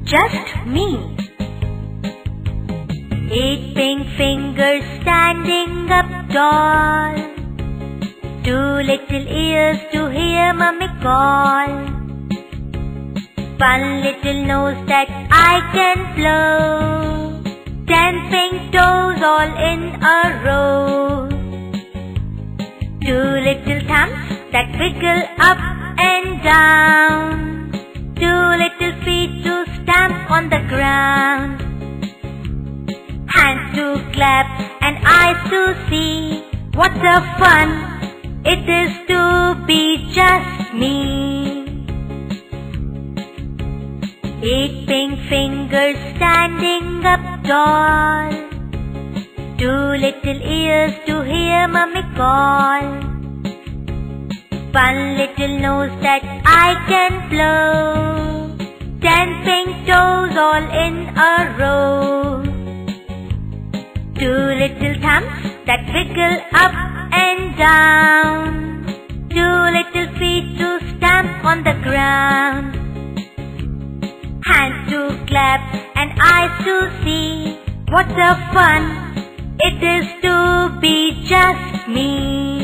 just me. 8 pink fingers standing up tall, 2 little ears to hear mommy call, 1 little nose that I can blow, 10 pink toes all in a row, 2 little thumbs that wiggle up and down, 2 little feet to stamp on the ground, hands to clap and eyes to see. What a fun it is to be just me. 8 pink fingers standing up tall, 2 little ears to hear mommy call, 1 little nose that I can blow, 10 pink toes all in a row, 2 little thumbs that wiggle up and down, 2 little feet to stamp on the ground, hands to clap and eyes to see. What a fun it is to be just me.